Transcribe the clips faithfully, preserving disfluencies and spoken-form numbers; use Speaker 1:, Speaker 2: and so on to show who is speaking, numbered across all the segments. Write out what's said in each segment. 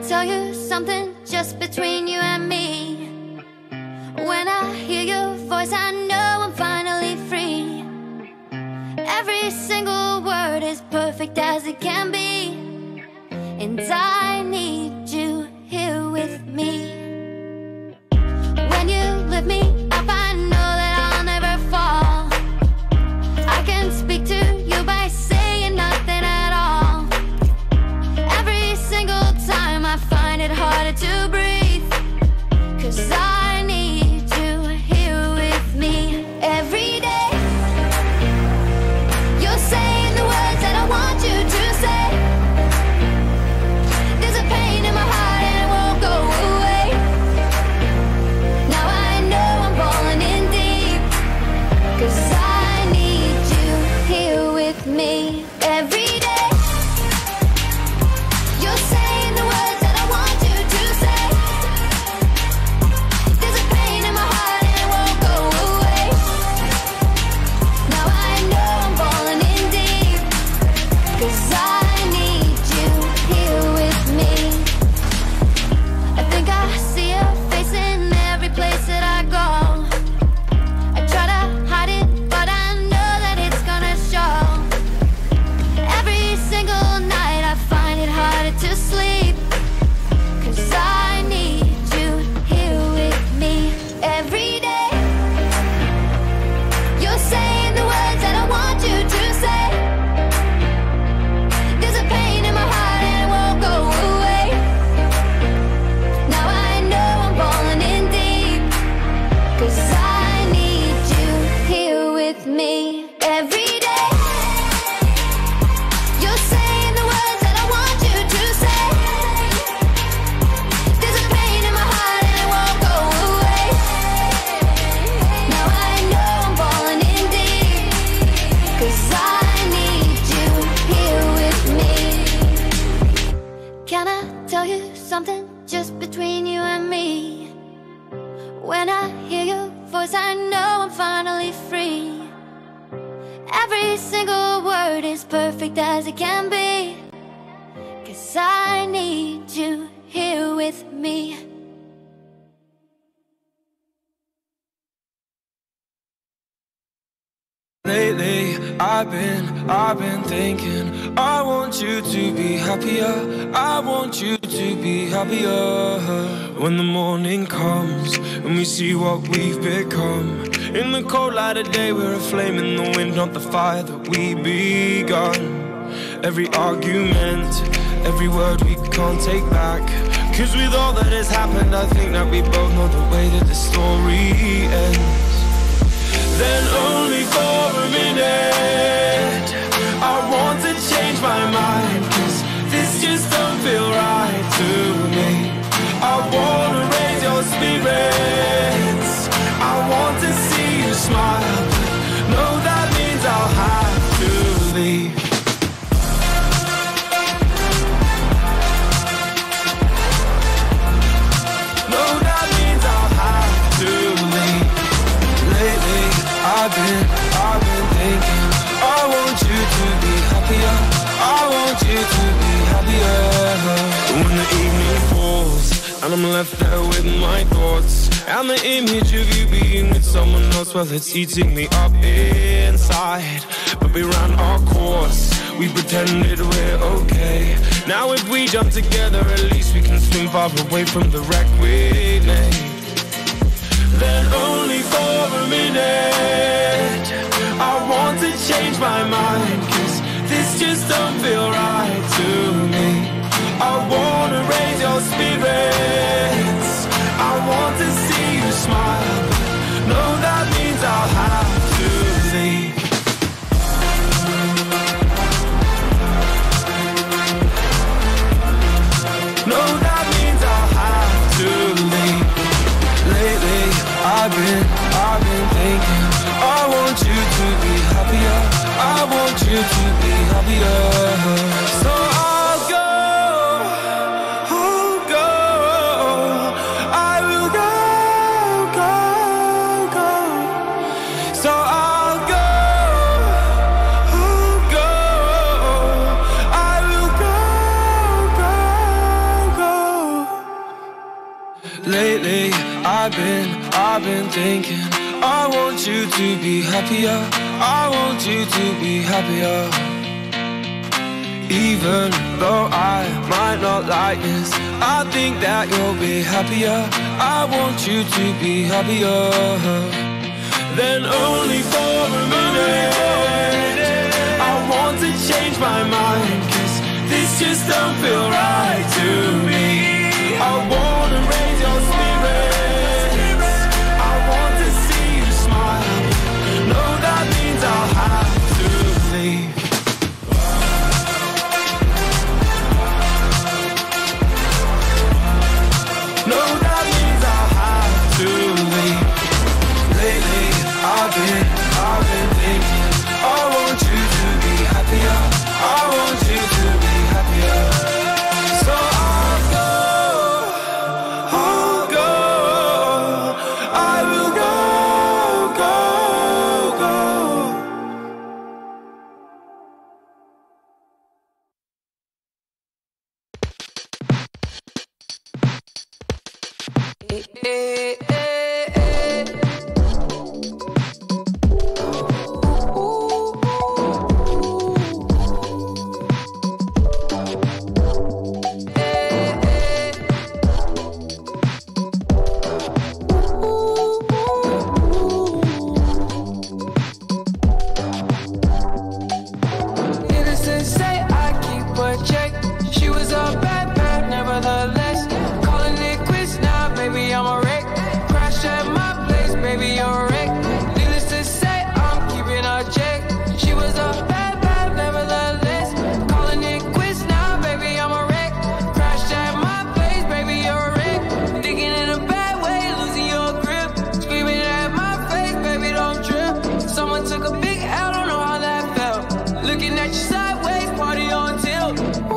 Speaker 1: tell you something just between you and me? When I hear your voice, I know I'm finally free. Every single word is perfect as it can be, and I need you here with me. When you lift me up, I know that I'll never fall. I can speak to you by saying nothing at all. Every single time I find it harder to breathe, 'cause I need you here with me. Every day you're saying the words that I want you to say. There's a pain in my heart and it won't go away. Now I know I'm falling in deep, 'cause I need you here with me. Every day you're saying the words that I want you to say. There's a pain in my heart and it won't go away. Now I know I'm falling in deep, 'cause I need you here with me. I think I see your face in every place that I go. I try to hide it, but I know that it's gonna show. Every single night I find it harder to sleep, 'cause I need you here with me. Every day you're saying the words that I want you to say. There's a pain in my heart and it won't go away. Now I know I'm falling in deep, 'cause I need you here with me. Every day you're saying the words that I want you to say. There's a pain in my heart and it won't go away. Now I know I'm falling in deep, 'cause I need you here with me. Can I tell you something just between you and me? When I hear your voice, I know I'm finally free. Every single word is perfect as it can be, 'cause I need you here with me.
Speaker 2: Lately, I've been, I've been thinking, I want you to be happier, I want you to be happier. When the morning comes and we see what we've become, in the cold light of day we're a flame in the wind, not the fire that we begun. Every argument, every word we can't take back, 'cause with all that has happened I think that we both know the way that the story ends. Then only for a minute I want to change my mind, 'cause this just don't feel right to me. I wanna raise your spirits, I want to see you smile, but no, that means I'll have to leave. No, that means I'll have to leave. Lately I've been, I've been thinking, I want you to be happier, I want you to be happier. When the evening falls and I'm left there with my thoughts, and the image of you being with someone else, well, it's eating me up inside. But we ran our course, we pretended we're okay. Now if we jump together, at least we can swim far away from the wreck we made. Then only for a minute I want to change my mind, 'cause this just don't feel right to me. I wanna raise your spirits, I want to see you smile, but no, that means I'll have to leave. No, that means I'll have to leave. Lately I've been, I've been thinking, I want you to be happier, I want you to be happier. So I'll go, I'll go, I will go, go, go. So I'll go, I'll go, I will go, go, go. I've been thinking, I want you to be happier. I want you to be happier. Even though I might not like this, I think that you'll be happier. I want you to be happier. Then only for a minute, I want to change my mind, 'cause this just don't feel right to me. I wanna raise your spirits, I want to see you smile. No, that means I'll have to leave. No, that means I'll have to leave. Lately, I've been, I've been thinking, I want you to be happier. I want you to be happier. So I'll go, I'll go, I will go, go, go.
Speaker 3: Eh, eh, eh, eh. Innocent say I keep a check. She was a bad, bad, nevertheless. Calling it quits now, baby, I'm a wreck. Crash at my place, baby, you're a wreck. Needless to say, I'm keeping a check. She was a bad, bad, nevertheless. Calling it quits now, baby, I'm a wreck. Crash at my place, baby, you're a wreck. Thinking in a bad way, losing your grip. Screaming at my face, baby, don't trip. Someone took a big L, don't know how that felt. Looking at you sideways, party on tilt.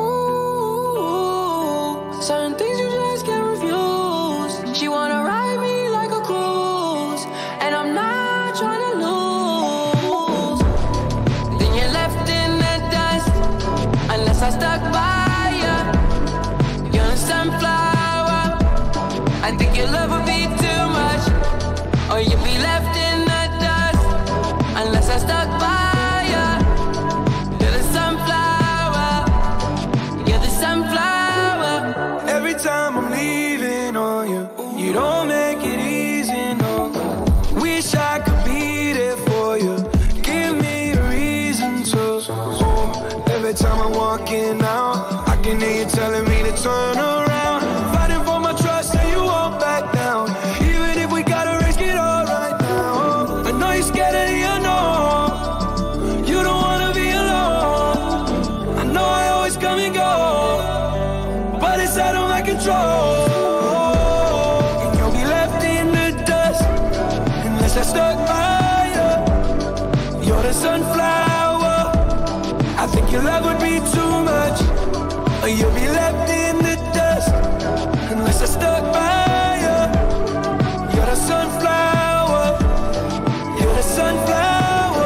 Speaker 3: Ooh, certain things you just can't refuse. She wanna ride me like a cruise, and I'm not trying to lose. Then you're left in the dust, unless I stuck by ya. You're a sunflower. I think your love would be too much, or you'd be left in the dust, unless I stuck by ya. You're the sunflower. You're the sunflower.
Speaker 2: Every time I'm leaving on you, you don't make it easy, no. Wish I could be there for you. Give me a reason to. Oh, every time I'm walking out, I can hear you telling me to turn around. Fighting for my trust and you won't back down. Even if we gotta risk it all right now. I know you're scared of the unknown. You don't wanna be alone. I know I always come and go, but it's out of my control. And you'll be left in the dust, unless I stuck by you. You're the sunflower. I think your love would be too much, or you'll be left in the dust, unless I stuck by you. You're the sunflower. You're the sunflower.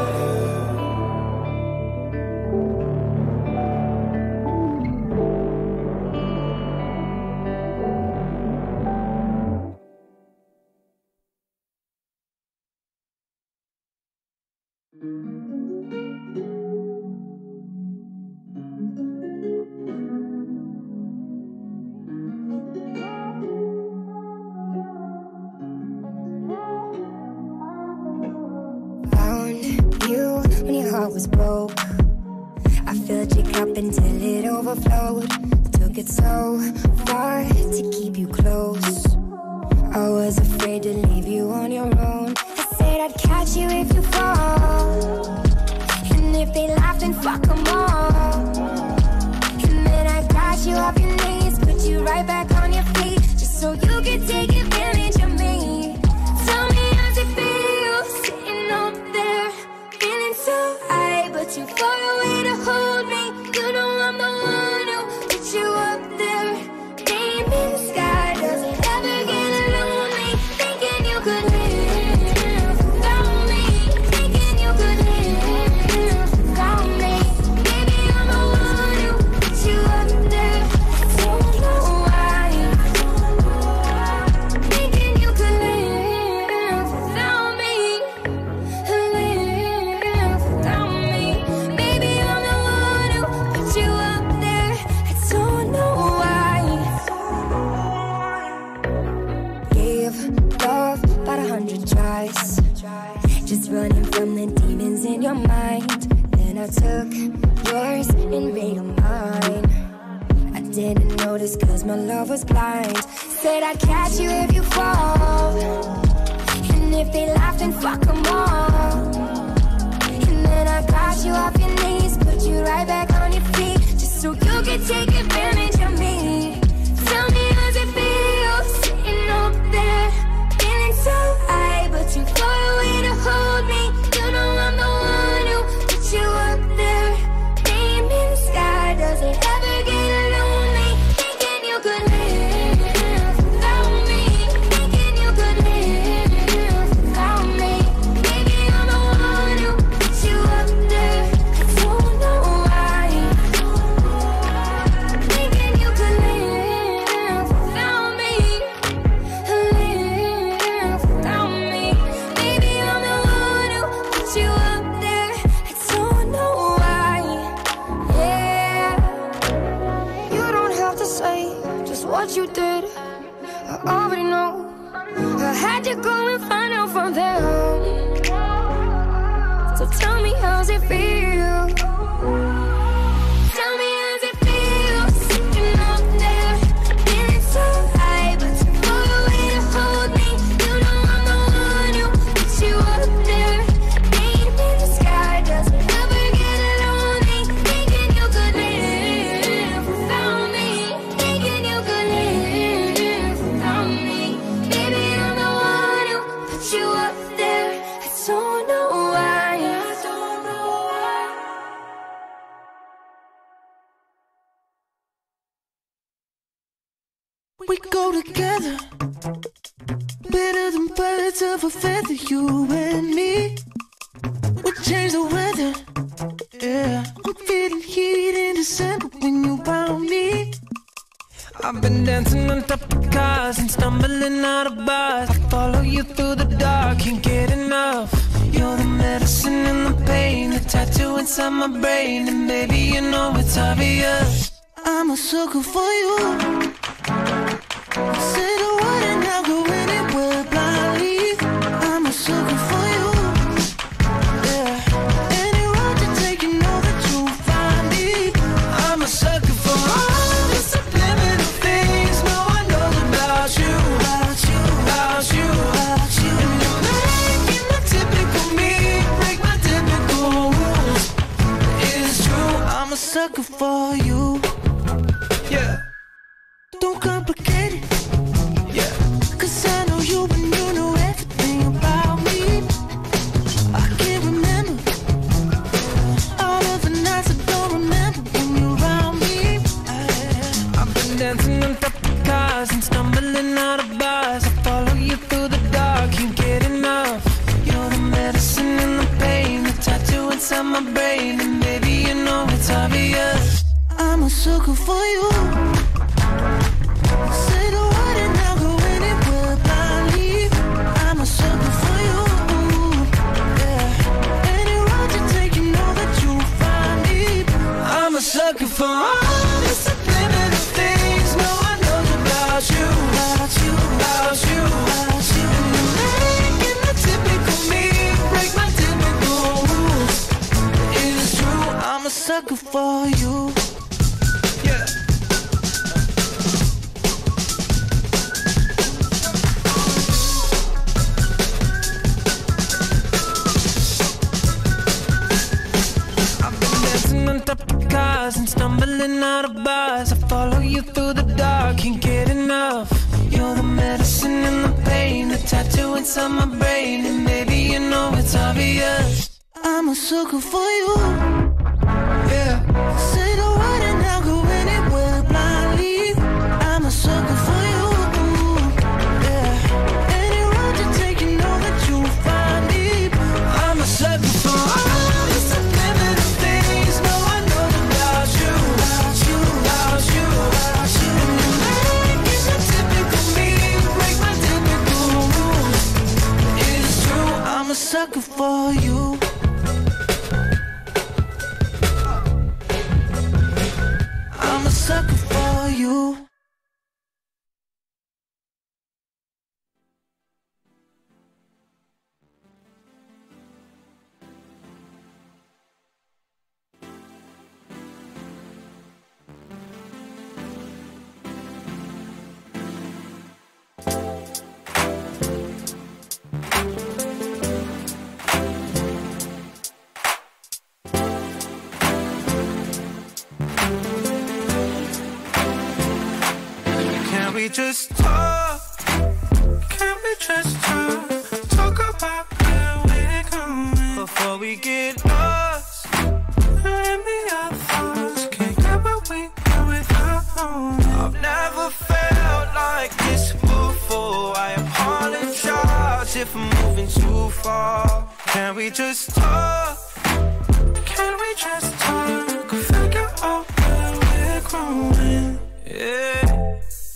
Speaker 4: Found you when your heart was broke. I filled your cup until it overflowed. Took it so far to keep you close. I was afraid to leave you on your own. I said I'd catch you if you fall, and if they laugh, then fuck them all. And then I got you off your knees, put you right back on your feet, just so you could take advantage of me. Tell me how's it feel, sitting up there, feeling so high, but too far away to hold me. You know I'm the one who put you up there. Name in the sky doesn't ever get lonely. Thinking you could live without me, thinking you could live without me. Baby, I'm the one who put you up there. Don't know why. Thinking you could live mind. Then I took yours and made them mine. I didn't notice cause my love was blind. Said I'd catch you if you fall, and if they laugh then fuck them all. And then I got you off your knees, put you right back on your feet, just so you could take advantage of me. Tell me how's it feel, sitting up there, feeling so high, but you far away to hold me. You know I'm the one who put you up there, name in the sky. Does it ever get lonely, thinking you could live without me, thinking you could live without me? Maybe I'm the one who put you up there, I don't know why, thinking you could live without me, live without me. Maybe I'm the one who put you up there, I don't know why. Yeah, you don't have to say just what you did, I already know. I had to go and find out from them. So tell me how's it feel, tell me how's it feel, sitting up there, feeling so high, but you far away to hold me. You know I'm the one who put you up there, name in the sky. Does it ever get lonely, thinking you could live without me, thinking you could live without me? Baby, I'm the one who put you up there, I don't know why, I don't know why.
Speaker 5: We go together, better than birds of a feather, you and me. We change the weather, yeah. I'm feeling heat in December when you found me.
Speaker 3: I've been dancing on top of cars and stumbling out of bars. I follow you through the dark, can't get enough. You're the medicine and the pain, the tattoo inside my brain, and baby you know it's obvious.
Speaker 5: I'm a sucker for you. Say the word and I'll go anywhere blindly. I'm a sucker for you, yeah. Any road you take, you know that you'll find me.
Speaker 3: I'm a sucker for all the subliminal things no one knows about you,
Speaker 5: About you,
Speaker 3: about you.
Speaker 5: about you.
Speaker 3: And you're making the typical me break my typical rules. It's true,
Speaker 5: I'm a sucker for you.
Speaker 3: yeah,
Speaker 5: Don't complicate it,
Speaker 3: yeah.
Speaker 5: cause I know you and you know everything about me. I can't remember all of the nights I don't remember when you're around me.
Speaker 3: I've been dancing on top of cars and stumbling out of bars. I follow you through the dark, can't get enough. You're the medicine and the pain, the tattoo inside my brain, and baby you know it's obvious.
Speaker 5: I'm a sucker for you. Say the word and I'll go anywhere blindly. I'm a sucker for you, yeah. Any road you take, you know that you'll find me.
Speaker 3: I'm a sucker for all the subliminal things no one knows about you,
Speaker 5: About you,
Speaker 3: about you.
Speaker 5: about you.
Speaker 3: And you're making the typical me break my typical rules. It's true,
Speaker 5: I'm a sucker for you.
Speaker 3: yeah. I've been dancing on top of cars and stumbling out of bars. I follow you through the dark, can't get enough. You're the medicine and the pain, the tattoo inside my brain, and baby you know it's obvious.
Speaker 5: I'm a sucker for you.
Speaker 3: Yeah,
Speaker 5: Say the word and I'll go anywhere blindly. I'm a sucker for you, yeah. Any road you take, you know that you'll find me.
Speaker 3: I'm a sucker for all the subliminal things no one knows about you,
Speaker 5: About you,
Speaker 3: about you,
Speaker 5: about you.
Speaker 3: And you're making the typical me break my typical rules. It's true,
Speaker 5: I'm a sucker for you.
Speaker 2: we just talk? Can we just talk? Talk about where we're going before we get lost. Let me our thoughts. Can't get what we want without knowing. I've never felt like this before. I apologize if I'm moving too far. Can we just talk? Can we just talk? Figure out where we're growing. Yeah.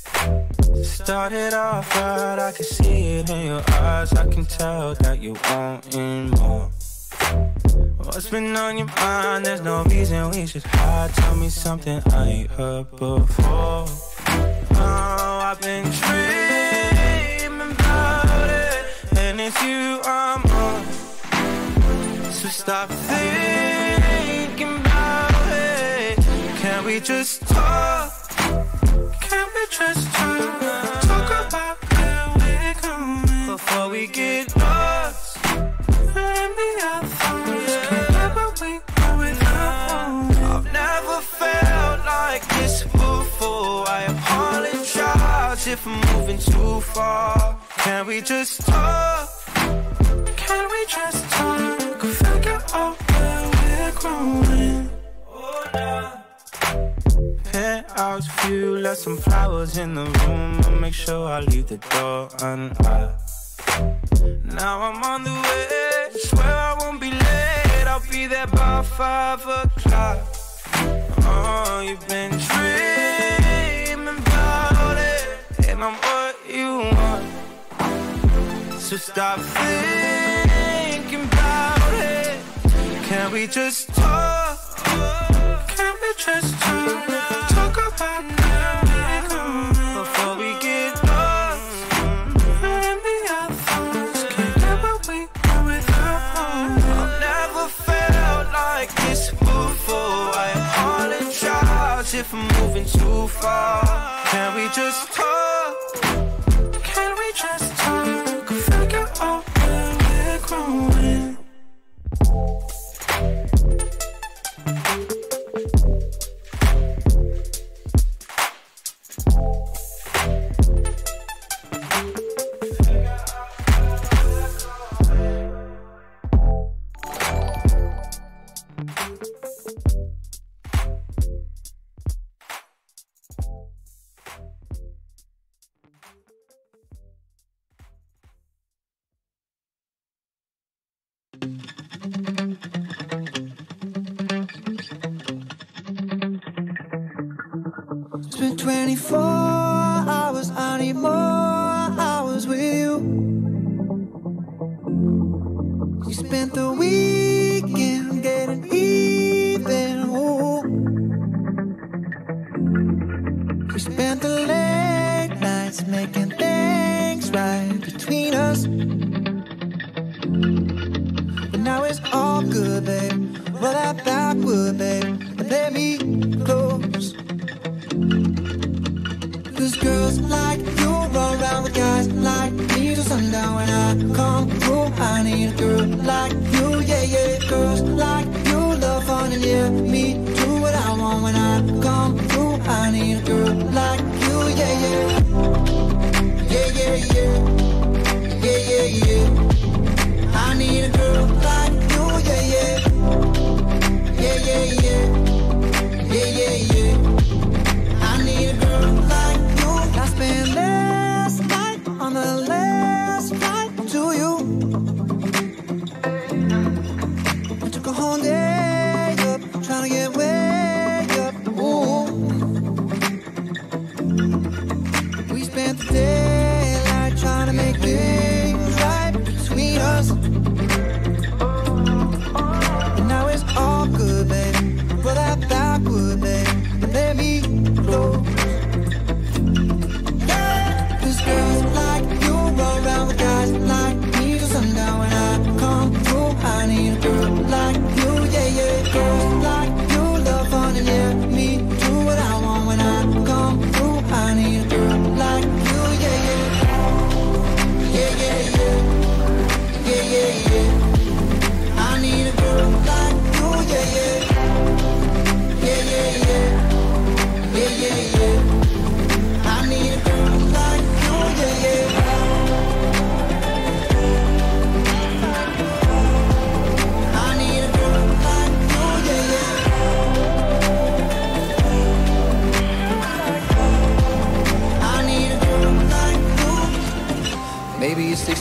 Speaker 2: Started off right, I can see it in your eyes. I can tell that you wanting more. What's been on your mind? There's no reason we should hide. Tell me something I ain't heard before. Oh, I've been dreaming about it, and it's you I'm on. So stop thinking about it. Can we just talk? Can we just talk? Talk about where we're going before we get lost. Let me our thoughts. Can't get what we want without. I've never felt like this before. I apologize if I'm moving too far. Can we just talk? Can we just talk? Figure out where we're growing. Oh, nah. Penthouse view, left some flowers in the room. I'll make sure I leave the door unlocked. Now I'm on the way, swear I won't be late. I'll be there by five o'clock. Oh, you've been dreaming about it, and I'm what you want. So stop thinking about it. Can we just talk? Can we just talk? Talk about where we're going before we get lost. Let me our thoughts. Can't get what we want without. I've never felt like this before. I apologize if I'm moving too far. Can we just talk? Can we just talk? Figure out where we're growing.
Speaker 5: It's been twenty-four hours, I need more hours with you. We spent the weekend getting even, ooh. We spent the late nights making things right between us. But now it's all good, babe. Roll that backward, babe, and let me close. Cause girls like you run around with guys like me till sundown. When I come through, I need a girl like you, yeah, yeah. Girls like you love fun and yeah, me do what I want. When I come through, I need a girl like you, yeah, yeah. Yeah, yeah, yeah. Yeah, yeah, yeah. I need a girl like you, yeah, yeah. Yeah, yeah, yeah.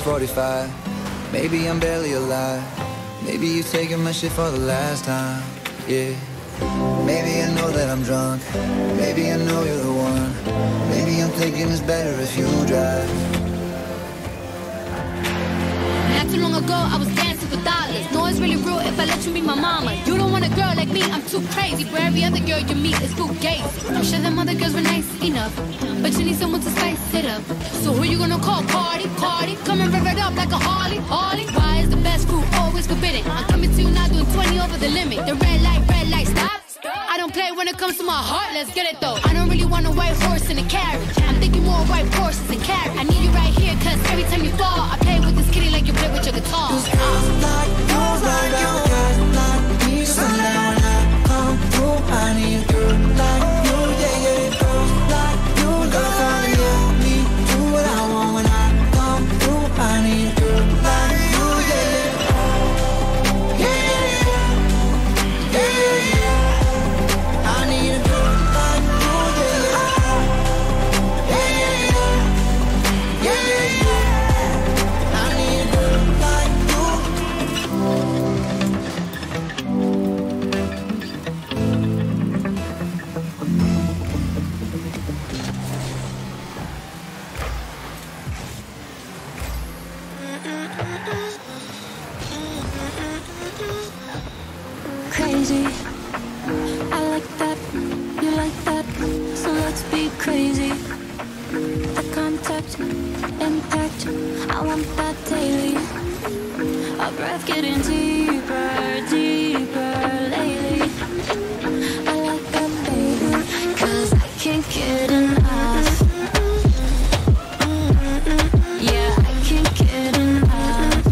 Speaker 6: forty-five. Maybe I'm barely alive. Maybe you taking my shit for the last time. Yeah. Maybe I know that I'm drunk. Maybe I know you're the one. Maybe I'm thinking it's better if you drive.
Speaker 1: Not too long ago, I was dancing for dollars. No, it's really real if I let you meet my mama. You don't want a girl like me, I'm too crazy. Where every other girl you meet is too gay. I'm sure them other girls were nice enough, but you need someone to spice it up. So who you gonna call? Cardi, Cardi. Come and rev it up like a Harley, Harley. Why is the best food always forbidden? I'm coming to you now doing twenty over the limit. The red light, red light, stop. I don't play when it comes to my heart, let's get it though. I don't really want a white horse in a carriage. I'm thinking more white horses and carriage. I need you right here, cause every time you fall, I play with this kitty like you play with your guitar.
Speaker 5: Cause girls like, girls like you, guys like me. So now when I come through, I need a girl like you, yeah, yeah. Girls like you, love how to let me do what I want when I come through. I need a girl like you, yeah, yeah. Yeah, yeah, yeah. Yeah, yeah, yeah. I need a girl like you, yeah, yeah. Yeah, yeah, yeah. Yeah, yeah, yeah. I need a girl like you.
Speaker 4: Crazy, I like that, you like that, so let's be crazy. The contact, impact, I want that daily. Our breath getting deeper, deeper lately. I like that, baby, cause I can't get enough. Yeah, I can't get enough.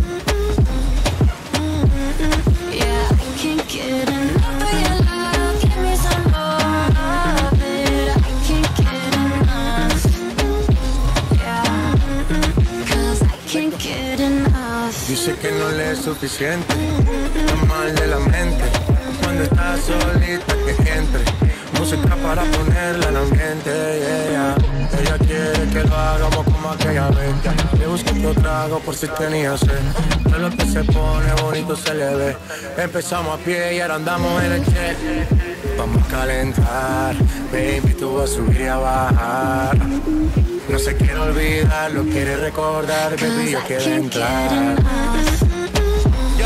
Speaker 4: Yeah, I can't get enough of your love. Give me some more of it. I can't get enough. Yeah, cause I can't get enough.
Speaker 7: Dice que no le es suficiente, está mal de la mente. Cuando estás solita que entre música para ponerla en ambiente, yeah, yeah. Ella quiere que lo hagamos como aquella vez. Le busco otro trago por si tenía sed. Todo lo que se pone bonito se le ve. Empezamos a pie y ahora andamos en el jet. Vamos a calentar, baby, tú vas a subir y a bajar. No se quiere olvidar, lo quiere recordar, baby, yo quiero entrar.
Speaker 4: Yeah,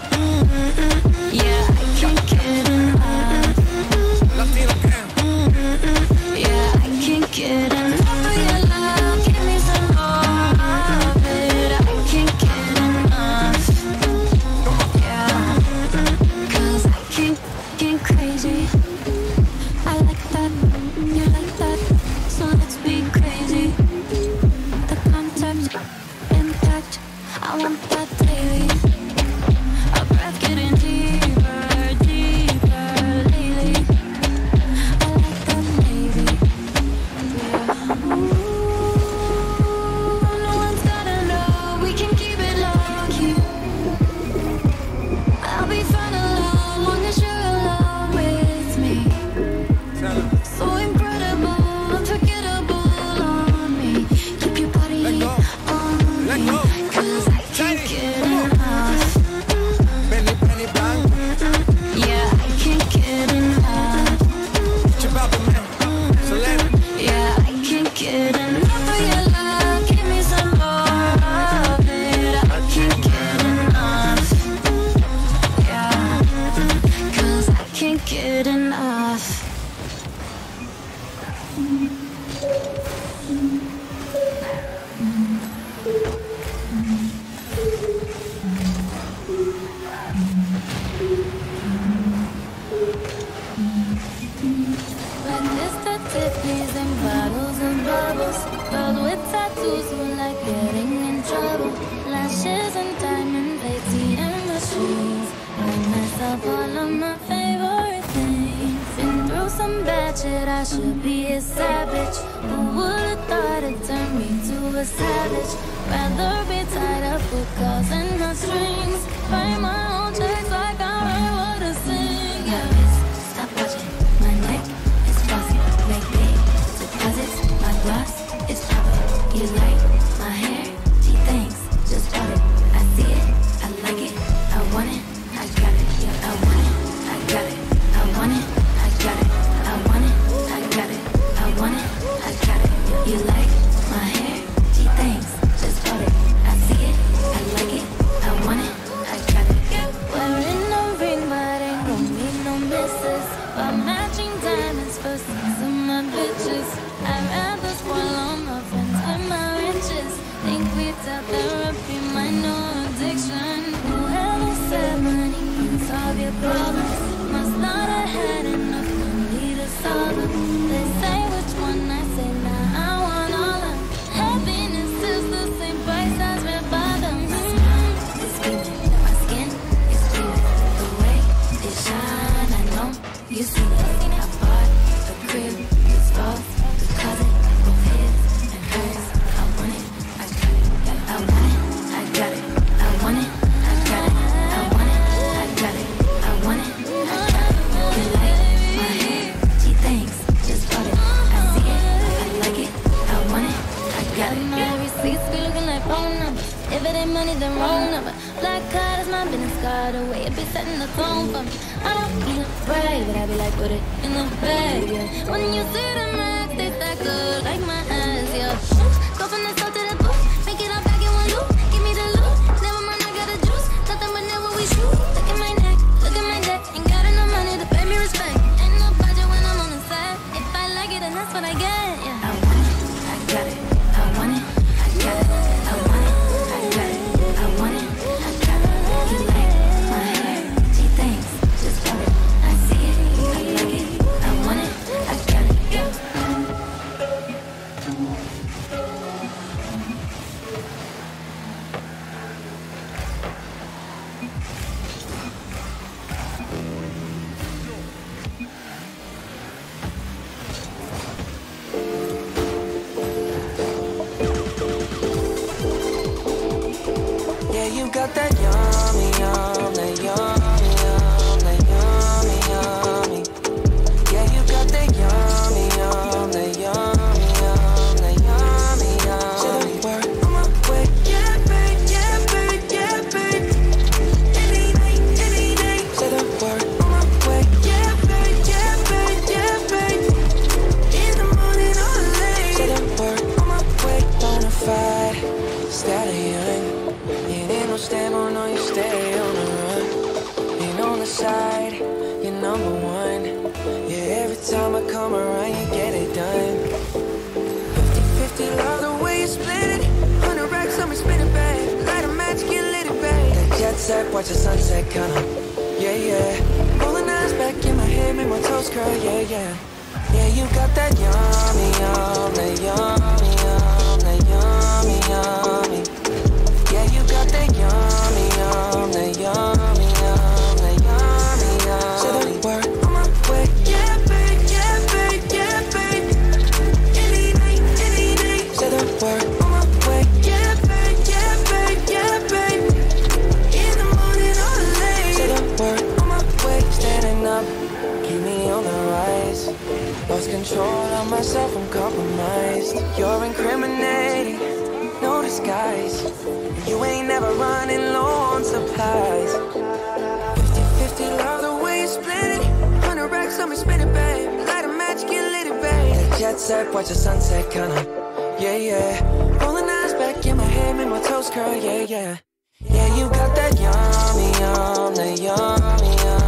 Speaker 4: I can't get enough.
Speaker 7: Latino Cam.
Speaker 4: Yeah, I can't get enough of your love. Give me some more of it. I can't get enough. Yeah, cause I can't get crazy. I like that, you like that, so let's be crazy. The contact, impact, I want that daily. Our breath getting deeper, deeper lately. I like that, baby. Yeah. Ooh, no one's gotta know. We can keep it low key. I'll be fine alone, long as you're alone with me. So incredible, unforgettable on me. Keep your body on me, cause I can't get enough.
Speaker 7: Benny, Benny Blanco.
Speaker 4: Yeah, I can't get enough.
Speaker 7: Chibaba, man. Selena.
Speaker 4: Yeah, I can't get enough of your love. Give me some more of it. I can't get enough. Yeah, cause I can't get enough. Like Mister Tiffany's and bottles and bubbles. Girls with tattoos who like getting in trouble. Lashes and diamond plates, eating machines. Make myself all of my favorite things. Been through some bad shit, I should be a savage. Who would've thought it turned me to a savage? Rather be tied up with calls and my strings. Write my own checks like I write what I sing. Yeah, bitch, stop watching my neck. It's glossy, make big deposits. My gloss is proper. You like my hair? She thinks just
Speaker 1: pieces, by matching diamonds for six of my bitches. I'd rather spoil all my friends with my riches. Think without therapy, my no addiction. Whoever said money can solve your problems must not have had enough money to solve them. They say which one, I say nah, I want all of them. Happiness is the same price as red bottoms. My smile is beaming, my skin is gleaming. The way it shine, I know you see it. I bought a crib, it's both the closet, both his and hers. I want it, I got it, I want it, I got it, I want it, I got it, I want it, I got it, I want it, I got it. You like my hair? She thinks, just bought it. I see it, I like it, I want it, I got it. My receipts be looking like phone numbers. If it ain't money, then wrong number. Black card is my business card away. It be setting the tone for me. I don't need a brave, but I be like, put it in the bag, yeah. When you see the max, they stack up like my eyes, yeah. Go from the south to the booth, make it all back in one loop. Give me the loot, never mind, I got the juice. Nothing but never we shoot. Look at my neck, look at my neck. Ain't got enough money to pay me respect. Ain't no budget when I'm on the side. If I like it, then that's what I get, yeah. I want it, I got it, I want it, I got it, I want it, I got it, I want it, I got it. You like my hair? She thinks, just bought it. I see it, I like it, I want it, I got it, yeah.
Speaker 3: Yeah, you got that yummy, yum, that yummy, yum, that yummy, yummy. Yeah, you got that yummy, yum, that yummy, yum, that yummy, yum. Say the word on my way, yeah, babe, yeah, babe, yeah, babe. Any night, any night. Say the word on my way, yeah, babe, yeah, babe, yeah, babe. In the morning or late. Say the word on my way, bonafide stallion. No stable, no, you stay on the run. Ain't on the side, you're number one. Yeah, every time I come around, you get it done. Fifty fifty, love the way you split it. Hundred racks, I'ma spin it back. Light a match, get lit it back. That jet set, watch the sunset, kinda. Yeah, yeah. Rolling eyes back in my head, make my toes curl, yeah, yeah. Yeah, you got that yummy, yum, that yummy, yum, that yummy, yummy. Yeah, you got that yummy, yum, that yummy, yum, that yummy, yum. Say the word on my way, yeah, babe, yeah, babe, yeah, babe. Any night, any night. Say the word on my way, yeah, babe, yeah, babe, yeah, babe. In the morning or late. Say the word on my way, standing up, keep me on the rise. Lost control of myself, I'm compromised. You're incriminating, no disguise. You ain't never running low on supplies. Fifty fifty, love the way you split it. Hundred racks, I'ma spin it, babe. Light a match, get lit it, babe. That jet set, watch the sunset, kinda. Yeah, yeah. Rolling eyes back in my head, make my toes curl, yeah, yeah. Yeah, you got that yummy, yum, that yummy, yum.